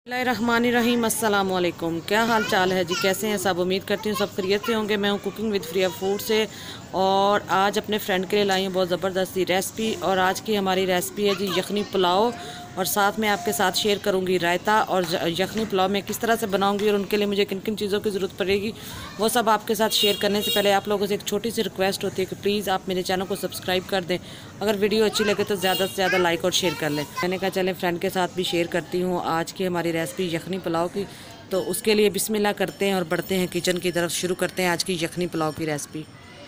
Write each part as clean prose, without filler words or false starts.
बिस्मिल्लाहिर्रहमानिर्रहीम। अस्सलाम वालेकुम। क्या हाल चाल है जी, कैसे हैं सब? उम्मीद करती हूँ सब खैरियत से होंगे। मैं हूँ कुकिंग विद फ्रिया फूड से और आज अपने फ्रेंड के लिए लाई हूँ बहुत ज़बरदस्ती रेसिपी। और आज की हमारी रेसिपी है जी यखनी पुलाव, और साथ में आपके साथ शेयर करूँगी रायता। और यखनी पुलाव मैं किस तरह से बनाऊँगी और उनके लिए मुझे किन किन चीज़ों की ज़रूरत पड़ेगी वो सब आपके साथ शेयर करने से पहले आप लोगों से एक छोटी सी रिक्वेस्ट होती है कि प्लीज़ आप मेरे चैनल को सब्सक्राइब कर दें। अगर वीडियो अच्छी लगे तो ज़्यादा से ज़्यादा लाइक और शेयर कर लें। मैंने कहा चलें फ्रेंड के साथ भी शेयर करती हूँ आज की हमारी रेसिपी यखनी पुलाव की। तो उसके लिए बिस्मिल्लाह करते हैं और बढ़ते हैं किचन की तरफ। शुरू करते हैं आज की यखनी पुलाव की रेसिपी।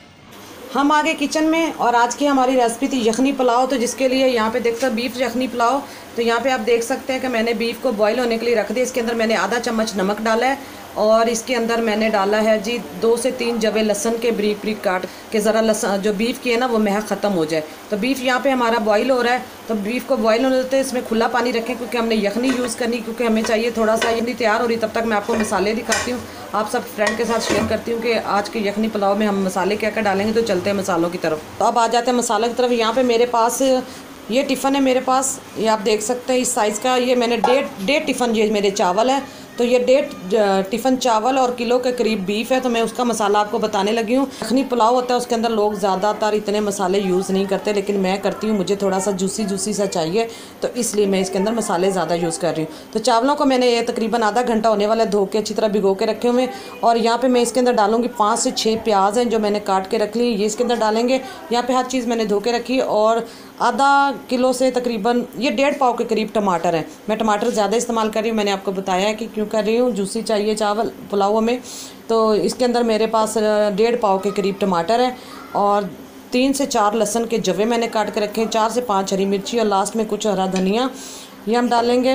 हम आ गए किचन में और आज की हमारी रेसिपी थी यखनी पुलाव। तो जिसके लिए यहाँ पे देखते हैं बीफ यखनी पुलाव। तो यहाँ पे आप देख सकते हैं कि मैंने बीफ को बॉईल होने के लिए रख दिया। इसके अंदर मैंने आधा चम्मच नमक डाला है और इसके अंदर मैंने डाला है जी 2 से 3 जवे लहसन के ब्रीक ब्रीक काट के, ज़रा लहसन जो बीफ की है ना वो महक ख़त्म हो जाए। तो बीफ यहाँ पे हमारा बॉईल हो रहा है। तो बीफ को बॉईल होने देते हैं, इसमें खुला पानी रखें क्योंकि हमने यखनी यूज़ करनी, क्योंकि हमें चाहिए थोड़ा सा। यखनी तैयार हो रही तब तक मैं आपको मसाले दिखाती हूँ, आप सब फ्रेंड के साथ शेयर करती हूँ कि आज के यखनी पुलाव में हम मसाले क्या क्या डालेंगे। तो चलते हैं मसालों की तरफ। तो अब आ जाते हैं मसालों की तरफ। यहाँ पे मेरे पास ये टिफ़न है, मेरे पास ये आप देख सकते हैं इस साइज़ का। ये मैंने डेढ़ टिफ़न ये मेरे चावल है। तो ये 1.5 टिफ़न चावल और किलो के करीब बीफ है। तो मैं उसका मसाला आपको बताने लगी हूँ। यखनी पुलाव होता है उसके अंदर लोग ज़्यादातर इतने मसाले यूज़ नहीं करते, लेकिन मैं करती हूँ। मुझे थोड़ा सा जूसी सा चाहिए तो इसलिए मैं इसके अंदर मसाले ज़्यादा यूज़ कर रही हूँ। तो चावलों को मैंने ये तकरीबन आधा घंटा होने वाला धो के अच्छी तरह भिगो के रखे हुए। और यहाँ पर मैं इसके अंदर डालूँगी 5 से 6 प्याज हैं जो मैंने काट के रख ली, ये इसके अंदर डालेंगे। यहाँ पर हर चीज़ मैंने धो के रखी। और आधा किलो से तकरीबन ये 1.5 पाव के करीब टमाटर है। मैं टमाटर ज़्यादा इस्तेमाल कर रही हूँ, मैंने आपको बताया है कि क्यों कर रही हूँ। जूसी चाहिए चावल पुलाव में। तो इसके अंदर मेरे पास 1.5 पाव के करीब टमाटर है और 3 से 4 लहसुन के जवे मैंने काट के रखे हैं, 4 से 5 हरी मिर्ची और लास्ट में कुछ हरा धनिया ये हम डालेंगे।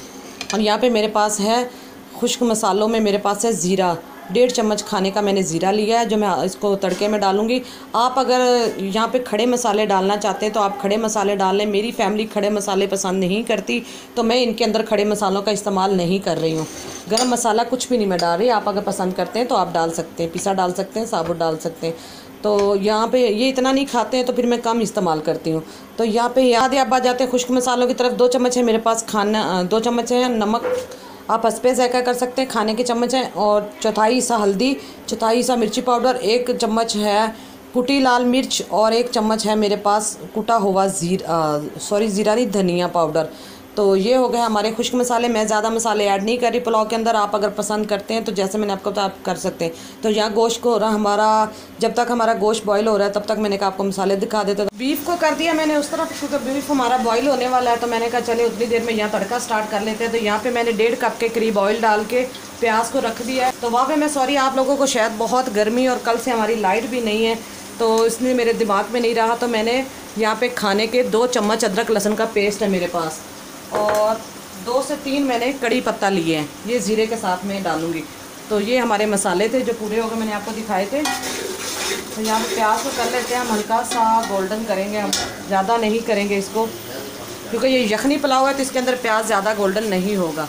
और यहाँ पे मेरे पास है खुश्क मसालों में मेरे पास है ज़ीरा, 1.5 चम्मच खाने का मैंने ज़ीरा लिया है जो मैं इसको तड़के में डालूंगी। आप अगर यहाँ पे खड़े मसाले डालना चाहते हैं तो आप खड़े मसाले डाल लें। मेरी फैमिली खड़े मसाले पसंद नहीं करती तो मैं इनके अंदर खड़े मसालों का इस्तेमाल नहीं कर रही हूँ। गरम मसाला कुछ भी नहीं मैं डाल रही। आप अगर पसंद करते हैं तो आप डाल सकते हैं, पिसा डाल सकते हैं, साबुत डाल सकते हैं। तो यहाँ पे ये इतना नहीं खाते हैं तो फिर मैं कम इस्तेमाल करती हूँ। तो यहाँ पे याद अब आ जाते हैं खुश्क मसालों की तरफ। 2 चम्मच है मेरे पास खाना, 2 चम्मच है नमक, आप हंस पे ज़ायका कर सकते हैं, खाने के चम्मच हैं। और चौथाई हिस्सा हल्दी, चौथाई हिस्सा मिर्ची पाउडर, 1 चम्मच है कुटी लाल मिर्च और 1 चम्मच है मेरे पास कुटा हुआ ज़ीरा नहीं धनिया पाउडर। तो ये हो गए हमारे खुश्क मसाले। मैं ज़्यादा मसाले ऐड नहीं कर रही पुलाव के अंदर। आप अगर पसंद करते हैं तो जैसे मैंने आपको बताया आप कर सकते हैं। तो यहाँ गोश्त को हमारा जब तक हमारा गोश्त बॉईल हो रहा है तब तक मैंने कहा आपको मसाले दिखा देते। तो बीफ को कर दिया मैंने उस तरफ क्योंकि बीफ हमारा बॉईल होने वाला है। तो मैंने कहा चले उतनी देर में यहाँ तड़का स्टार्ट कर लेते हैं। तो यहाँ पर मैंने 1.5 कप के करीब ऑयल डाल के प्याज को रख दिया है। तो वहाँ पर मैं सॉरी आप लोगों को शायद बहुत गर्मी और कल से हमारी लाइट भी नहीं है तो इसलिए मेरे दिमाग में नहीं रहा। तो मैंने यहाँ पे खाने के 2 चम्मच अदरक लहसुन का पेस्ट है मेरे पास और 2 से 3 मैंने कड़ी पत्ता लिए हैं, ये ज़ीरे के साथ में डालूँगी। तो ये हमारे मसाले थे जो पूरे हो गए, मैंने आपको दिखाए थे। तो यहाँ पे प्याज को कर लेते हैं हम हल्का सा गोल्डन करेंगे, हम ज़्यादा नहीं करेंगे इसको क्योंकि ये यखनी पुलाव है तो इसके अंदर प्याज ज़्यादा गोल्डन नहीं होगा।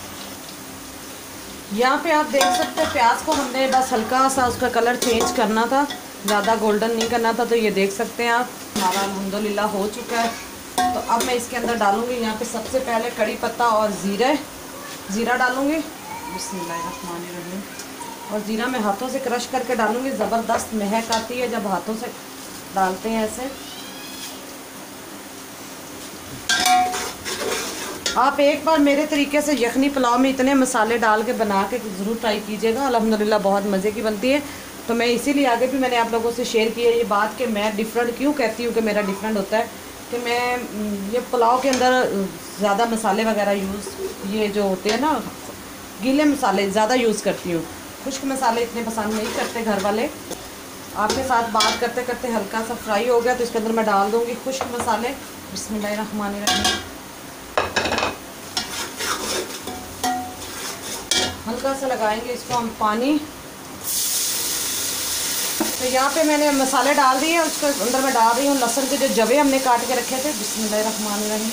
यहाँ पे आप देख सकते हैं प्याज को हमने बस हल्का सा उसका कलर चेंज करना था, ज़्यादा गोल्डन नहीं करना था। तो ये देख सकते हैं आप हमारा अल्हम्दुलिल्लाह हो चुका है। तो अब मैं इसके अंदर डालूँगी यहाँ पे सबसे पहले कड़ी पत्ता और ज़ीरा डालूँगी। बिस्मिल्लाहिर्रहमानिर्रहीम। और ज़ीरा मैं हाथों से क्रश करके डालूँगी, ज़बरदस्त महक आती है जब हाथों से डालते हैं ऐसे। आप एक बार मेरे तरीके से यखनी पुलाव में इतने मसाले डाल के बना के ज़रूर ट्राई कीजिएगा, अल्हम्दुलिल्लाह बहुत मज़े की बनती है। तो मैं इसीलिए आगे भी मैंने आप लोगों से शेयर की है ये बात कि मैं डिफरेंट क्यों कहती हूँ कि मेरा डिफरेंट होता है कि मैं ये पुलाव के अंदर ज़्यादा मसाले वगैरह ये जो होते हैं ना गीले मसाले ज़्यादा यूज़ करती हूँ। खुश्क मसाले इतने पसंद नहीं करते घर वाले। आपके साथ बात करते करते हल्का सा फ्राई हो गया तो इसके अंदर मैं डाल दूँगी खुश्क मसाले। बिस्मिल्लाहिर्रहमानिर्रहीम। हल्का सा लगाएंगे इसको हम पानी। तो यहाँ पे मैंने मसाले डाल दिए, उसके अंदर मैं डाल रही हूँ लहसुन के जो जवे हमने काट के रखे थे। बिस्मिल्लाहिर्रहमानिर्रहीम।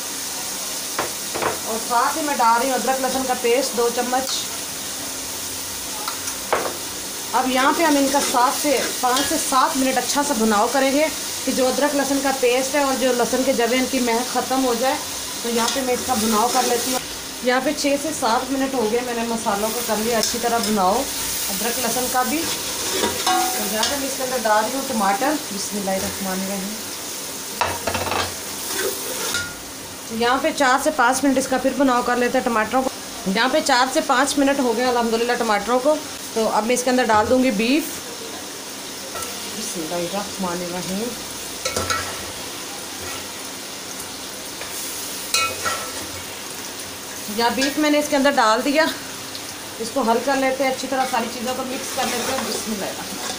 और साथ ही मैं डाल रही हूँ अदरक लहसुन का पेस्ट 2 चम्मच। अब यहाँ पे हम इनका 5 से 7 मिनट अच्छा सा भुनाव करेंगे कि जो अदरक लहसुन का पेस्ट है और जो लहसुन के जवे इनकी महक ख़त्म हो जाए। तो यहाँ पे मैं इसका भुनाव कर लेती हूँ। यहाँ पे 6 से 7 मिनट हो गए, मैंने मसालों को कर लिया अच्छी तरह भुनाओ, अदरक लहसुन का भी। तो यहाँ पे मैं इसके अंदर डाल रही हूँ टमाटर, बिस्मिल्लाहिर्रहमानिर्रहीम। तो यहाँ पे 4 से 5 मिनट इसका फिर भुनाव कर लेते हैं टमाटरों को। यहाँ पे 4 से 5 मिनट हो गए अल्हम्दुलिल्लाह टमाटरों को। तो अब मैं इसके अंदर डाल दूँगी बीफ, बिस्मिल्लाहिर्रहमानिर्रहीम। यहाँ बीफ मैंने इसके अंदर डाल दिया, इसको हल कर लेते हैं अच्छी तरह, सारी चीज़ों को मिक्स कर लेते हैं। बिस्मिल्लाह।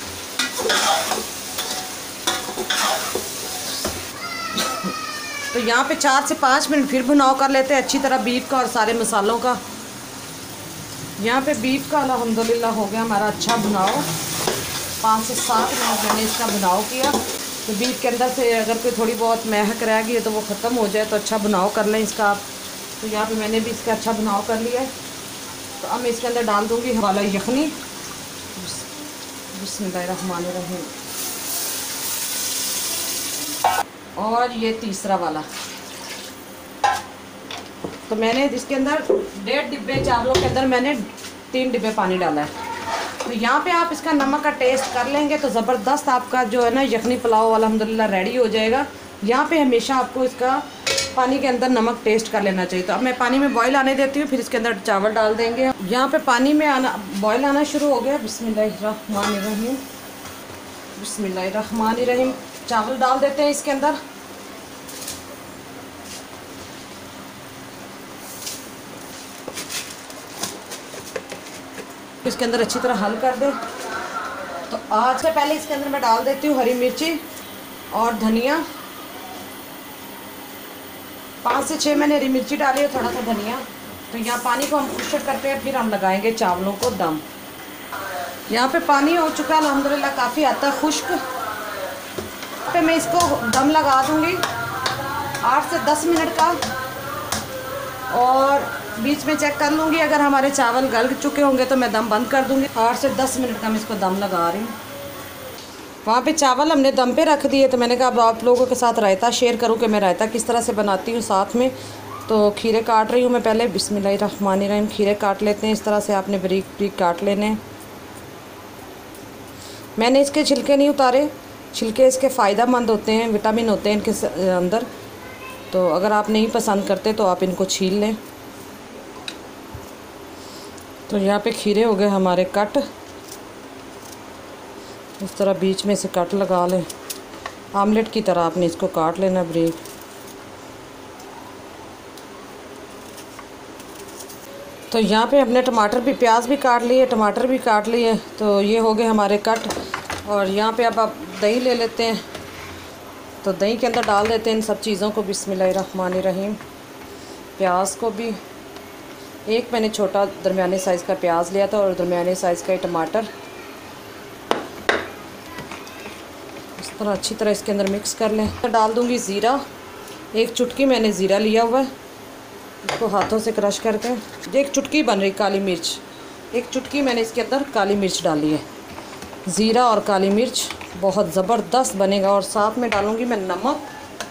तो यहाँ पे 4 से 5 मिनट फिर भुनाव कर लेते हैं अच्छी तरह बीफ का और सारे मसालों का। यहाँ पे बीफ का अल्हम्दुलिल्लाह हो गया हमारा अच्छा भुनाव, 5 से 7 मिनट मैंने इसका भुनाव किया। तो बीफ के अंदर से अगर कोई थोड़ी बहुत महक रह गई है तो वो ख़त्म हो जाए, तो अच्छा भुनाव कर लें इसका आप। तो यहाँ पे मैंने भी इसका अच्छा भुनाव कर लिया है। तो अब मैं इसके अंदर डाल दूँगी वाला यखनी, बिस्मिल्लाहिर्रहमानिर्रहीम। और ये तीसरा वाला, तो मैंने इसके अंदर 1.5 डिब्बे चावलों के अंदर मैंने 3 डिब्बे पानी डाला है। तो यहाँ पे आप इसका नमक का टेस्ट कर लेंगे तो ज़बरदस्त आपका जो है ना यखनी पुलाव अल्हम्दुलिल्लाह रेडी हो जाएगा। यहाँ पे हमेशा आपको इसका पानी के अंदर नमक टेस्ट कर लेना चाहिए। तो अब मैं पानी में बॉईल आने देती हूँ, फिर इसके अंदर चावल डाल देंगे। यहाँ पे पानी में बॉईल आना शुरू हो गया, बिस्मिल्लाहिर्रहमानिर्रहीम, बिस्मिल्लाहिर्रहमानिर्रहीम। चावल डाल देते हैं इसके अंदर। इसके अंदर अच्छी तरह हल कर दें। तो आज से पहले इसके अंदर मैं डाल देती हूँ हरी मिर्ची और धनिया, 5 से 6 मैंने हरी मिर्ची डाली है, थोड़ा सा धनिया। तो यहाँ पानी को हम खुश्क करते हैं, फिर हम लगाएंगे चावलों को दम। यहाँ पे पानी हो चुका है अल्हम्दुलिल्लाह, काफ़ी आता है खुश्क। पे मैं इसको दम लगा दूँगी 8 से 10 मिनट का, और बीच में चेक कर लूँगी अगर हमारे चावल गल चुके होंगे तो मैं दम बंद कर दूँगी। 8 से 10 मिनट का मैं इसको दम लगा रही हूँ। वहाँ पे चावल हमने दम पे रख दिए, तो मैंने कहा अब आप लोगों के साथ रायता शेयर करूँ कि मैं रायता किस तरह से बनाती हूँ साथ में। तो खीरे काट रही हूँ मैं पहले, बिस्मिल्लाहिर्रहमानिर्रहीम। खीरे काट लेते हैं इस तरह से, आपने बारीक बारीक काट लेने हैं। मैंने इसके छिलके नहीं उतारे, छिलके इसके फ़ायदेमंद होते हैं, विटामिन होते हैं इनके अंदर। तो अगर आप नहीं पसंद करते तो आप इनको छील लें। तो यहाँ पे खीरे हो गए हमारे कट, इस तरह बीच में से कट लगा लें, आमलेट की तरह आपने इसको काट लेना ब्रेक। तो यहाँ पे हमने टमाटर भी, प्याज भी काट लिए, टमाटर भी काट लिए। तो ये हो गए हमारे कट। और यहाँ पे अब आप दही ले लेते हैं, तो दही के अंदर डाल देते हैं इन सब चीज़ों को, बिस्मिल्लाहिर्रहमानिर्रहीम। प्याज को भी, एक मैंने छोटा दरमियाने साइज़ का प्याज लिया था और दरमियाने साइज़ का टमाटर। इस तरह अच्छी तरह इसके अंदर मिक्स कर लें। डाल दूँगी ज़ीरा, 1 चुटकी मैंने ज़ीरा लिया हुआ है, इसको हाथों से क्रश करके। 1 चुटकी बन रही काली मिर्च, 1 चुटकी मैंने इसके अंदर काली मिर्च डाली है। ज़ीरा और काली मिर्च बहुत ज़बरदस्त बनेगा। और साथ में डालूँगी मैं नमक,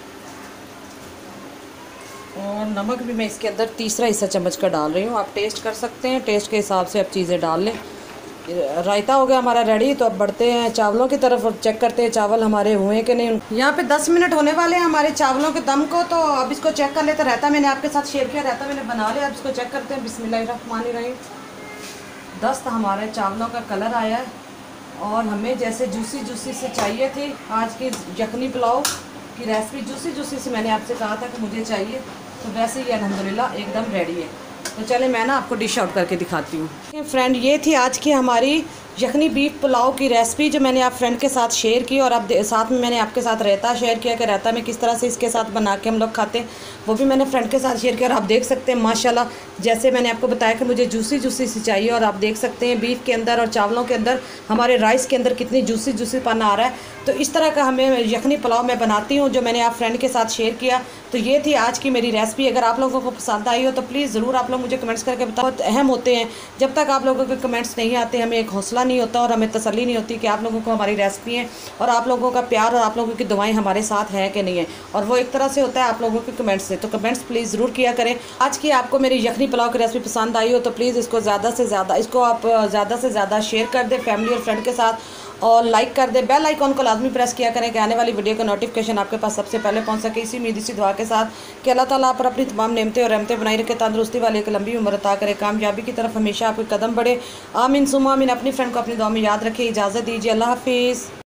और नमक भी मैं इसके अंदर 3 हिस्सा चम्मच का डाल रही हूँ। आप टेस्ट कर सकते हैं, टेस्ट के हिसाब से आप चीज़ें डाल लें। रायता हो गया हमारा रेडी। तो अब बढ़ते हैं चावलों की तरफ और चेक करते हैं चावल हमारे हुए हैं कि नहीं। यहाँ पे 10 मिनट होने वाले हैं हमारे चावलों के दम को। तो अब इसको चेक कर लेते हैं। रायता मैंने आपके साथ शेयर किया, रायता मैंने बना लिया, अब इसको चेक करते हैं। बिस्मिल्लाहिर्रहमानिर्रहीम। 10 हमारे चावलों का कलर आया है, और हमें जैसे जूसी जूसी से चाहिए थी आज की यखनी पुलाव की रेसिपी, जूसी जूसी से मैंने आपसे कहा था कि मुझे चाहिए, तो वैसे ही अल्हम्दुलिल्लाह एकदम रेडी है। तो चले मैं ना आपको डिश आउट करके दिखाती हूँ। फ्रेंड, ये थी आज की हमारी यखनी बीफ पुलाव की रेसिपी जो मैंने आप फ्रेंड के साथ शेयर की। और अब साथ में मैंने आपके साथ रायता शेयर किया कि रायता में किस तरह से इसके साथ बना के हम लोग खाते हैं, वो भी मैंने फ्रेंड के साथ शेयर किया। और आप देख सकते हैं माशाल्लाह, जैसे मैंने आपको बताया कि मुझे जूसी जूसी सी चाहिए, और आप देख सकते हैं बीफ के अंदर और चावलों के अंदर, हमारे राइस के अंदर कितनी जूसी जूसी पन आ रहा है। तो इस तरह का हमें यखनी पुलाव मैं बनाती हूँ जो मैंने आप फ्रेंड के साथ शेयर किया। तो ये थी आज की मेरी रेसिपी। अगर आप लोगों को पसंद आई हो तो प्लीज़ ज़रूर आप लोग मुझे कमेंट्स करके बताओ। बहुत अहम होते हैं, जब तक आप लोगों के कमेंट्स नहीं आते हमें एक हौसला हौसला नहीं होता और हमें तसल्ली नहीं होती कि आप लोगों को हमारी रेसिपी है और आप लोगों का प्यार और आप लोगों की दुआएं हमारे साथ हैं कि नहीं है, और वो एक तरह से होता है आप लोगों के कमेंट्स से। तो कमेंट्स प्लीज़ ज़रूर किया करें। आज की आपको मेरी यखनी पुलाव की रेसिपी पसंद आई हो तो प्लीज़ इसको ज़्यादा से ज़्यादा शेयर कर दें फैमिली और फ्रेंड के साथ, और लाइक कर दे। बेल आइकॉन को लाजमी प्रेस किया करें कि आने वाली वीडियो का नोटिफिकेशन आपके पास सबसे पहले पहुंच सके। इसी उम्मीद इसी दुआ के साथ कि अल्लाह ताला आप पर अपनी तमाम नेमतें और रहमतें बनाई रखे, तंदुरुस्ती वाली एक लंबी उम्र अता करे, कामयाबी की तरफ हमेशा आपके कदम बढ़े। आमीन सुम्मा आमीन। अपनी फ्रेंड को अपनी दुआ में याद रखिए। इजाज़त दीजिए। अल्लाह हाफिज़।